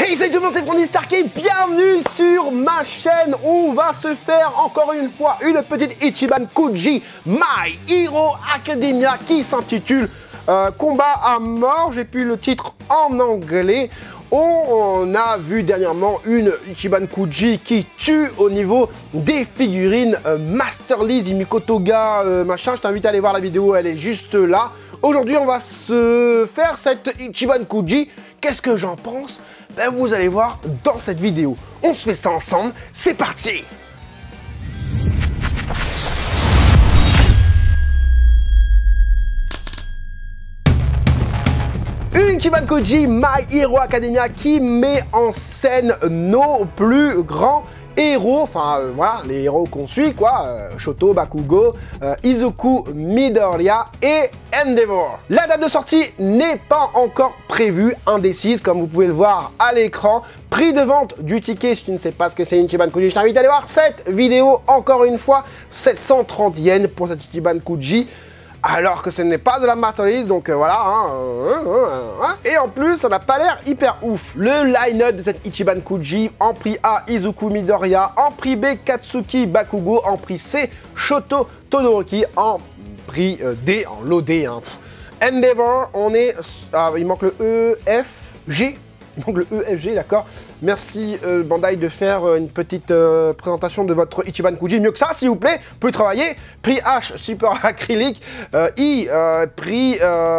Hey, salut tout le monde, c'est Frandy Stark et bienvenue sur ma chaîne. On va se faire encore une fois une petite Ichiban Kuji My Hero Academia qui s'intitule Combat à mort. J'ai plus le titre en anglais. On a vu dernièrement une Ichiban Kuji qui tue au niveau des figurines Master Lee, Himiko Toga, machin. Je t'invite à aller voir la vidéo, elle est juste là. Aujourd'hui, on va se faire cette Ichiban Kuji. Qu'est-ce que j'en pense? Ben, vous allez voir dans cette vidéo. On se fait ça ensemble, c'est parti! Une Ichiban Kuji My Hero Academia qui met en scène nos plus grands héros, enfin voilà, les héros qu'on suit quoi, Shoto, Bakugo, Izuku, Midoriya et Endeavor. La date de sortie n'est pas encore prévue, indécise comme vous pouvez le voir à l'écran. Prix de vente du ticket, si tu ne sais pas ce que c'est une Ichiban Kuji, je t'invite à aller voir cette vidéo encore une fois, 730 yens pour cette Ichiban Kuji. Alors que ce n'est pas de la Master List, donc voilà. Et en plus, ça n'a pas l'air hyper ouf. Le line-up de cette Ichiban Kuji, en prix A, Izuku Midoriya, en prix B, Katsuki Bakugo, en prix C, Shoto Todoroki, en prix D, en lot D. Endeavor, on est... Ah, il manque le E, F, G. Il manque le E, F, G, d'accord. Merci Bandai de faire une petite présentation de votre Ichiban Kuji. Mieux que ça, s'il vous plaît, vous pouvez travailler. Prix H, support acrylique. I, prix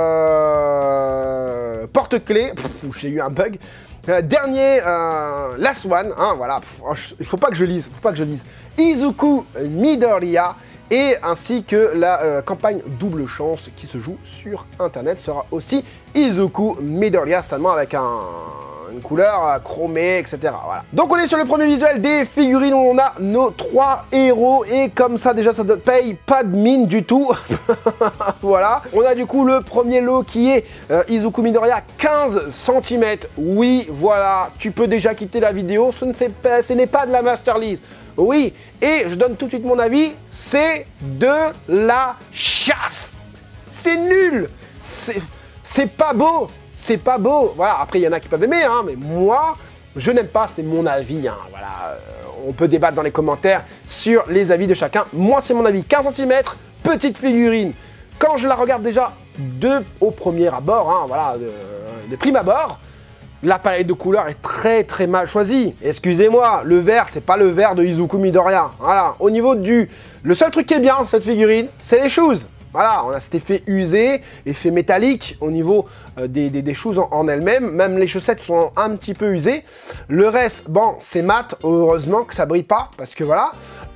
porte-clés. J'ai eu un bug. Dernier, last one. Hein, voilà. Il faut pas que je lise. Izuku Midoriya. Et ainsi que la campagne double chance qui se joue sur internet sera aussi Izuku Midoriya, certainement avec une couleur chromée, etc. Voilà. Donc on est sur le premier visuel des figurines où on a nos trois héros et comme ça déjà ça ne paye pas de mine du tout. Voilà. On a du coup le premier lot qui est Izuku Midoriya 15 cm. Oui, voilà, tu peux déjà quitter la vidéo, ce n'est pas de la Master List. Oui, et je donne tout de suite mon avis, c'est de la chasse. C'est nul. C'est pas beau. C'est pas beau. Voilà, après il y en a qui peuvent aimer, hein, mais moi, je n'aime pas, c'est mon avis. Hein, voilà, on peut débattre dans les commentaires sur les avis de chacun. Moi, c'est mon avis. 15 cm, petite figurine. Quand je la regarde déjà au premier abord, hein, voilà, de prime abord, la palette de couleurs est très mal choisie. Excusez-moi, le vert, c'est pas le vert de Izuku Midoriya. Voilà, au niveau le seul truc qui est bien dans cette figurine, c'est les shoes. Voilà, on a cet effet usé, effet métallique au niveau des shoes en elles-mêmes. Même les chaussettes sont un petit peu usées. Le reste, bon, c'est mat. Heureusement que ça brille pas, parce que voilà.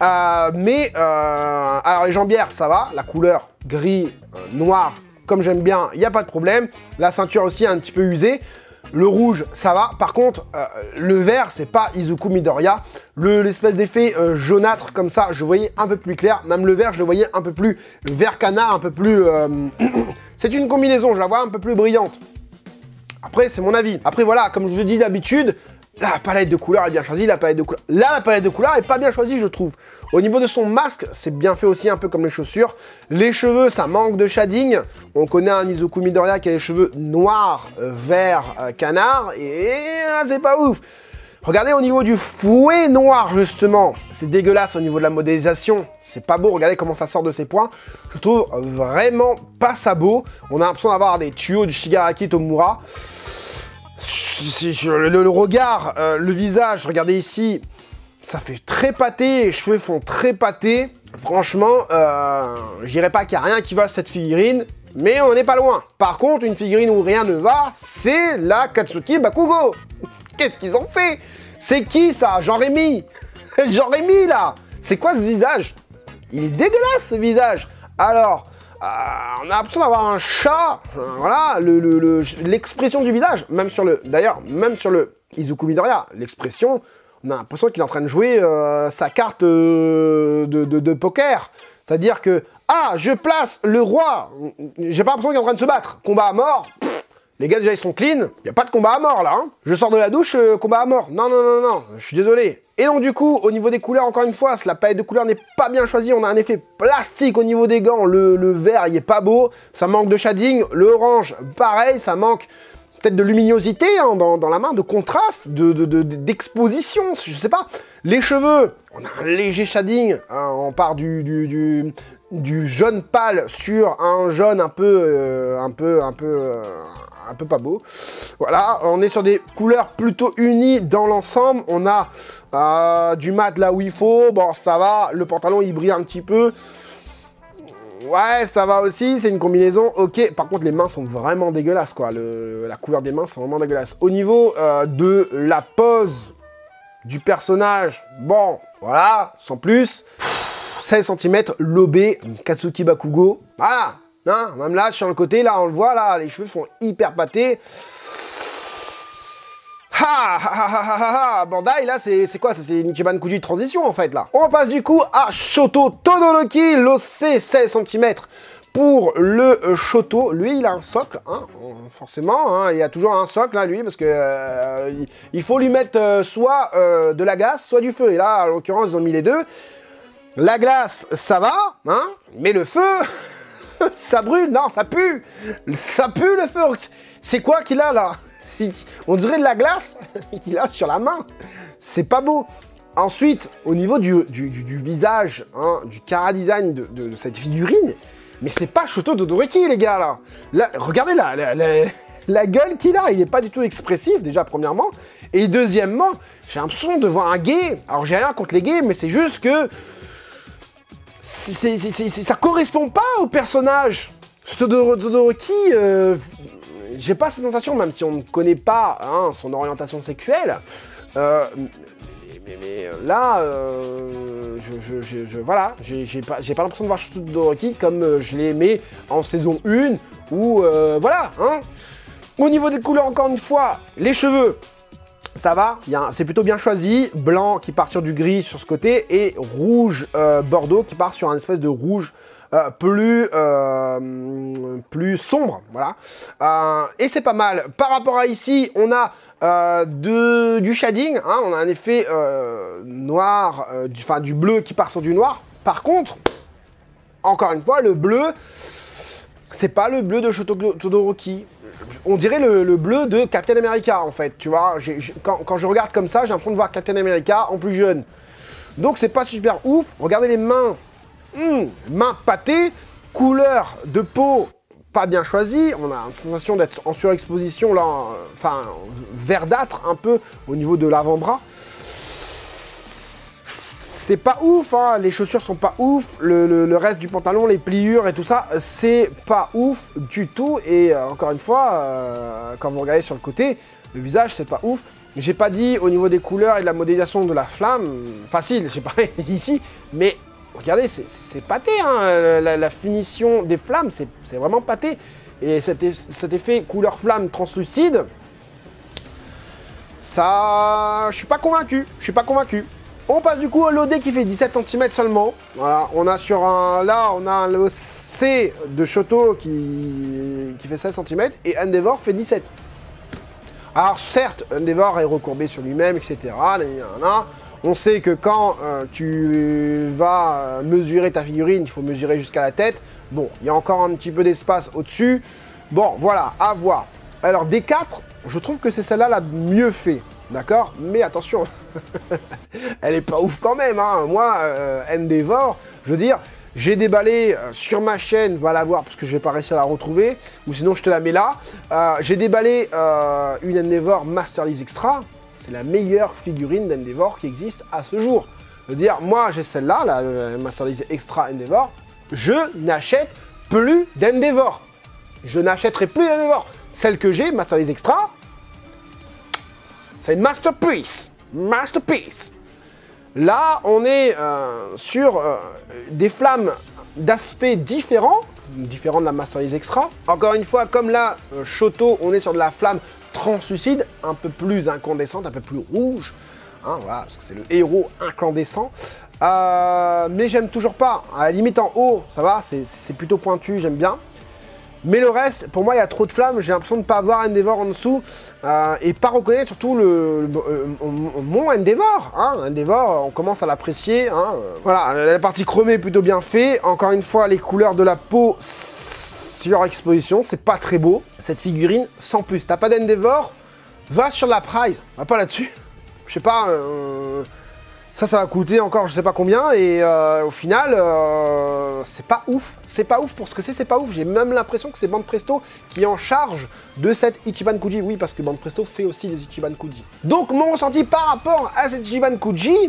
Alors les jambières, ça va. La couleur gris, noir, comme j'aime bien, il n'y a pas de problème. La ceinture aussi un petit peu usée. Le rouge, ça va. Par contre, le vert, c'est pas Izuku Midoriya. L'espèce d'effet jaunâtre comme ça, je voyais un peu plus clair. Même le vert, je le voyais un peu plus vert canard, un peu plus... C'est une combinaison, je la vois un peu plus brillante. Après, c'est mon avis. Après, voilà, comme je vous dis d'habitude, la palette de couleurs est bien choisie. La palette de couleurs est pas bien choisie, je trouve. Au niveau de son masque, c'est bien fait aussi, un peu comme les chaussures. Les cheveux, ça manque de shading. On connaît un Izuku Midoriya qui a les cheveux noirs, vert, canard. Et là, c'est pas ouf. Regardez au niveau du fouet noir, justement. C'est dégueulasse au niveau de la modélisation. C'est pas beau. Regardez comment ça sort de ses points. Je trouve vraiment pas ça beau. On a l'impression d'avoir des tuyaux de Shigaraki Tomura. Le regard, le visage, regardez ici, ça fait très pâté, les cheveux font très pâté. Franchement, je dirais pas qu'il n'y a rien qui va à cette figurine, mais on n'est pas loin. Par contre, une figurine où rien ne va, c'est la Katsuki Bakugo. Qu'est-ce qu'ils ont fait? C'est qui ça? Jean-Rémy? Jean-Rémy là? C'est quoi ce visage? Il est dégueulasse ce visage. Alors... on a l'impression d'avoir un chat, voilà, l'expression du visage, même sur le Izuku Midoriya, l'expression, on a l'impression qu'il est en train de jouer sa carte de poker, c'est-à-dire que, je place le roi, j'ai pas l'impression qu'il est en train de se battre, combat à mort, les gars déjà ils sont clean, il n'y a pas de combat à mort là, hein. Je sors de la douche, combat à mort, non, je suis désolé. Et donc du coup, au niveau des couleurs, encore une fois, la palette de couleurs n'est pas bien choisie, on a un effet plastique au niveau des gants, le vert il est pas beau, ça manque de shading, le orange pareil, ça manque peut-être de luminosité hein, dans la main, de contraste, d'exposition, je sais pas. Les cheveux, on a un léger shading, hein, on part du jaune pâle sur un jaune un peu pas beau. Voilà, on est sur des couleurs plutôt unies dans l'ensemble. On a du mat là où il faut. Bon, ça va. Le pantalon, il brille un petit peu. Ouais, ça va aussi. C'est une combinaison. Ok. Par contre, les mains sont vraiment dégueulasses, quoi. La couleur des mains, c'est vraiment dégueulasse. Au niveau de la pose du personnage, bon, voilà, sans plus. 16 cm, lobé, Katsuki Bakugo. Voilà. Hein, même là, sur le côté, là, on le voit, là, les cheveux sont hyper pâtés. Bandai, là, c'est quoi? C'est une Ichiban Kuji transition, en fait, là. On passe, du coup, à Shoto Todoroki, l'OC 16 cm. Pour le Shoto, lui, il a un socle, hein, forcément, hein, il y a toujours un socle, hein, lui, parce que il faut lui mettre soit de la glace, soit du feu. Et là, en l'occurrence, ils ont mis les deux. La glace, ça va, hein, mais le feu... ça brûle, non, ça pue le feu. C'est quoi qu'il a là? On dirait de la glace qu'il a sur la main. C'est pas beau. Ensuite, au niveau du visage, hein, du chara-design de cette figurine, mais c'est pas Shoto Todoroki, les gars, là. Regardez la gueule qu'il a, il est pas du tout expressif, déjà, premièrement. Et deuxièmement, j'ai l'impression de voir un gay. Alors, j'ai rien contre les gays, mais c'est juste que... ça correspond pas au personnage. Todoroki, j'ai pas cette sensation, même si on ne connaît pas hein, son orientation sexuelle. Mais là, voilà, j'ai pas l'impression de voir Todoroki comme je l'ai aimé en saison 1, où, voilà, hein. Au niveau des couleurs, encore une fois, les cheveux, ça va, c'est plutôt bien choisi. Blanc qui part sur du gris sur ce côté et rouge bordeaux qui part sur un espèce de rouge plus sombre. Voilà. Et c'est pas mal. Par rapport à ici, on a du shading. Hein, on a un effet noir, du bleu qui part sur du noir. Par contre, encore une fois, le bleu, c'est pas le bleu de Shoto Todoroki. On dirait le bleu de Captain America, en fait, tu vois. Quand je regarde comme ça, j'ai l'impression de voir Captain America en plus jeune. Donc, c'est pas super ouf. Regardez les mains. Mains pâtées. Couleur de peau pas bien choisie. On a une sensation d'être en surexposition, là, enfin, verdâtre, un peu, au niveau de l'avant-bras. C'est pas ouf, hein. Les chaussures sont pas ouf, le reste du pantalon, les pliures et tout ça, c'est pas ouf du tout. Et encore une fois, quand vous regardez sur le côté, le visage, c'est pas ouf. J'ai pas dit au niveau des couleurs et de la modélisation de la flamme, facile, j'ai pas ici, mais regardez, c'est pâté, hein. La finition des flammes, c'est vraiment pâté. Et cet effet couleur flamme translucide, ça, je suis pas convaincu, On passe du coup à l'OD qui fait 17 cm seulement. Voilà, on a sur là, on a le C de Shoto qui fait 16 cm et Endeavor fait 17. Alors certes, Endeavor est recourbé sur lui-même, etc. On sait que quand tu vas mesurer ta figurine, il faut mesurer jusqu'à la tête. Bon, il y a encore un petit peu d'espace au-dessus. Bon, voilà, à voir. Alors D4, je trouve que c'est celle-là la mieux fait. D'accord? Mais attention, elle est pas ouf quand même, hein. Moi, Endeavor, je veux dire, j'ai déballé sur ma chaîne, va la voir parce que je vais pas réussir à la retrouver, ou sinon je te la mets là. J'ai déballé une Endeavor Master Lease Extra, c'est la meilleure figurine d'Endeavor qui existe à ce jour. Je veux dire, moi j'ai celle-là, la Master Lease Extra Endeavor, je n'achète plus d'Endeavor. Je n'achèterai plus d'Endeavor. Celle que j'ai, Master Lease Extra, c'est une masterpiece. Masterpiece. Là, on est sur des flammes d'aspect différent de la Master Lease Extra. Encore une fois, comme là, Shoto, on est sur de la flamme translucide, un peu plus incandescente, un peu plus rouge. Hein, voilà, parce que c'est le héros incandescent. Mais j'aime toujours pas. À la limite, en haut, ça va, c'est plutôt pointu, j'aime bien. Mais le reste, pour moi, il y a trop de flammes. J'ai l'impression de ne pas avoir Endeavor en dessous et pas reconnaître surtout mon Endeavor. Hein. Endeavor, on commence à l'apprécier. Hein. Voilà, la partie chromée est plutôt bien faite. Encore une fois, les couleurs de la peau sur exposition, c'est pas très beau. Cette figurine, sans plus. T'as pas d'Endeavor, va sur la Pride, va pas là-dessus. Je sais pas, ça va coûter encore je sais pas combien, et au final, c'est pas ouf. C'est pas ouf pour ce que c'est pas ouf. J'ai même l'impression que c'est Banpresto qui est en charge de cette Ichiban Kuji. Oui, parce que Banpresto fait aussi des Ichiban Kuji. Donc mon ressenti par rapport à cette Ichiban Kuji,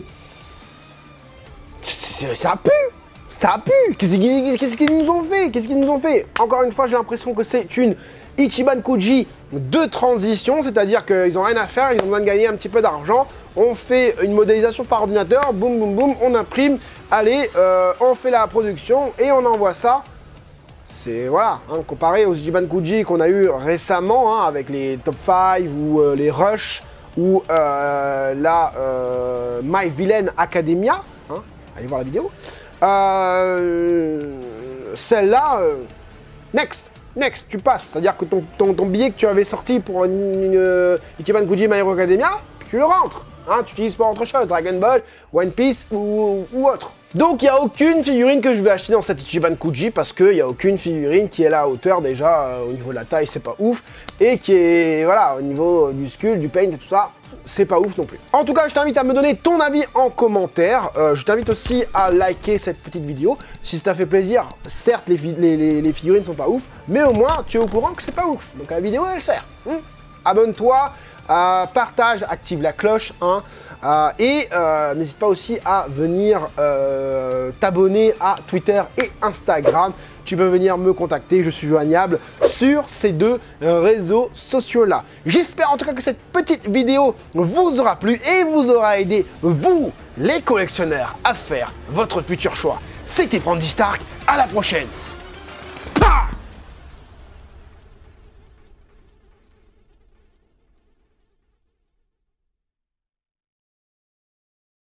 ça pue. Ça pue. Qu'est-ce qu'ils nous ont fait? Qu'est-ce qu'ils nous ont fait? Encore une fois, j'ai l'impression que c'est une Ichiban Kuji de transition, c'est-à-dire qu'ils ont rien à faire, ils ont besoin de gagner un petit peu d'argent. On fait une modélisation par ordinateur, boum boum boum, on imprime, allez, on fait la production et on envoie ça. C'est voilà, hein, comparé aux Ichiban Kuji qu'on a eu récemment, hein, avec les Top 5 ou les Rush ou la My Villain Academia, hein, allez voir la vidéo. Celle-là, next, tu passes. C'est-à-dire que ton billet que tu avais sorti pour une Ichiban Kuji My Hero Academia, tu le rentres. Hein, tu utilises pour autre chose, Dragon Ball, One Piece ou autre. Donc il n'y a aucune figurine que je vais acheter dans cette Ichiban Kuji parce qu'il n'y a aucune figurine qui est à la hauteur déjà au niveau de la taille, c'est pas ouf. Et qui est, voilà, au niveau du skull, du paint et tout ça, c'est pas ouf non plus. En tout cas, je t'invite à me donner ton avis en commentaire. Je t'invite aussi à liker cette petite vidéo. Si ça t'a fait plaisir, certes, les figurines sont pas ouf, mais au moins, tu es au courant que c'est pas ouf. Donc la vidéo, elle sert. Abonne-toi, partage, active la cloche, hein, et n'hésite pas aussi à venir t'abonner à Twitter et Instagram. Tu peux venir me contacter, je suis joignable sur ces deux réseaux sociaux-là. J'espère en tout cas que cette petite vidéo vous aura plu et vous aura aidé, vous, les collectionneurs, à faire votre futur choix. C'était Franzy Stark, à la prochaine.